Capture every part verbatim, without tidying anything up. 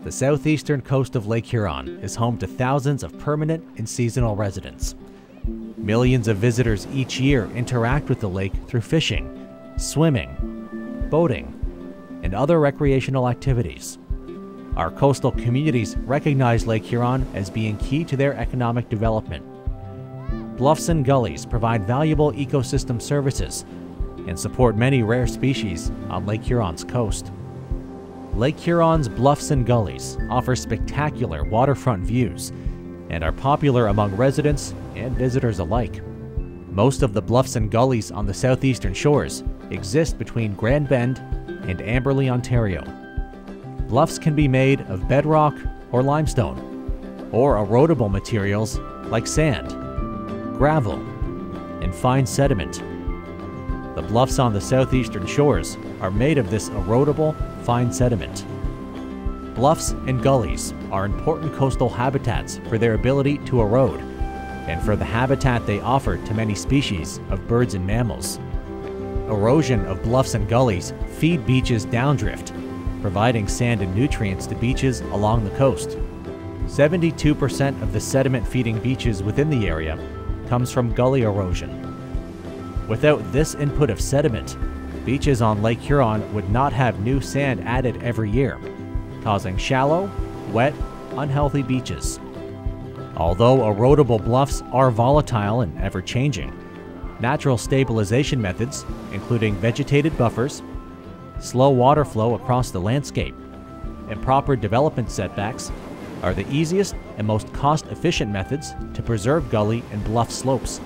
The southeastern coast of Lake Huron is home to thousands of permanent and seasonal residents. Millions of visitors each year interact with the lake through fishing, swimming, boating, and other recreational activities. Our coastal communities recognize Lake Huron as being key to their economic development. Bluffs and Gullies provide valuable ecosystem services and support many rare species on Lake Huron's coast. Lake Huron's Bluffs and Gullies offer spectacular waterfront views and are popular among residents and visitors alike. Most of the bluffs and gullies on the southeastern shores exist between Grand Bend and Amberley, Ontario. Bluffs can be made of bedrock or limestone, or erodible materials like sand, gravel, and fine sediment. The bluffs on the southeastern shores are made of this erodible, fine sediment. Bluffs and gullies are important coastal habitats for their ability to erode and for the habitat they offer to many species of birds and mammals. Erosion of bluffs and gullies feed beaches downdrift, providing sand and nutrients to beaches along the coast. seventy-two percent of the sediment-feeding beaches within the area comes from gully erosion. Without this input of sediment, beaches on Lake Huron would not have new sand added every year, causing shallow, wet, unhealthy beaches. Although erodible bluffs are volatile and ever-changing, natural stabilization methods, including vegetated buffers, slow water flow across the landscape, and proper development setbacks, are the easiest and most cost-efficient methods to preserve gully and bluff slopes.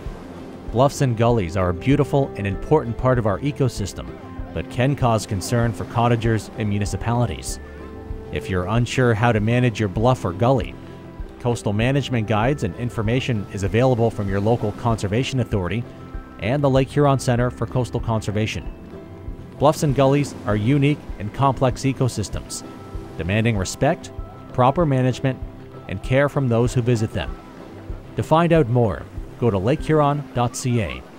Bluffs and gullies are a beautiful and important part of our ecosystem, but can cause concern for cottagers and municipalities. If you're unsure how to manage your bluff or gully, coastal management guides and information is available from your local conservation authority and the Lake Huron Center for Coastal Conservation. Bluffs and gullies are unique and complex ecosystems, demanding respect, proper management, and care from those who visit them. To find out more, go to lake huron dot c a.